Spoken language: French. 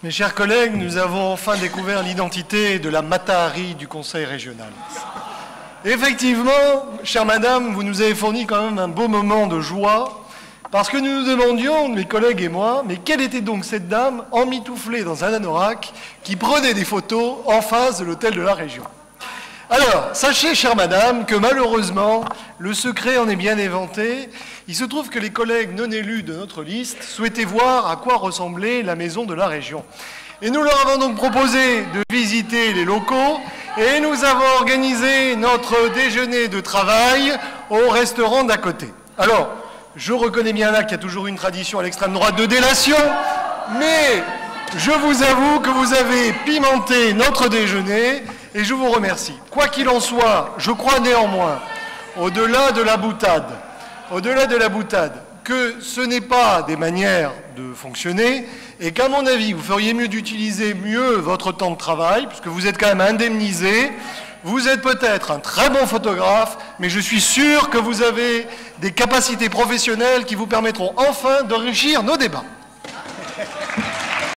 Mes chers collègues, nous avons enfin découvert l'identité de la Matahari du Conseil régional. Effectivement, chère madame, vous nous avez fourni quand même un beau moment de joie, parce que nous nous demandions, mes collègues et moi, mais quelle était donc cette dame emmitouflée dans un anorak qui prenait des photos en face de l'hôtel de la région. Alors, sachez, chère madame, que malheureusement, le secret en est bien éventé. Il se trouve que les collègues non élus de notre liste souhaitaient voir à quoi ressemblait la maison de la région. Et nous leur avons donc proposé de visiter les locaux et nous avons organisé notre déjeuner de travail au restaurant d'à côté. Alors, je reconnais bien là qu'il y a toujours une tradition à l'extrême droite de délation, mais je vous avoue que vous avez pimenté notre déjeuner et je vous remercie. Quoi qu'il en soit, je crois néanmoins, au-delà de la boutade, que ce n'est pas des manières de fonctionner et qu'à mon avis, vous feriez mieux d'utiliser votre temps de travail, puisque vous êtes quand même indemnisé. Vous êtes peut-être un très bon photographe, mais je suis sûr que vous avez des capacités professionnelles qui vous permettront enfin d'enrichir nos débats.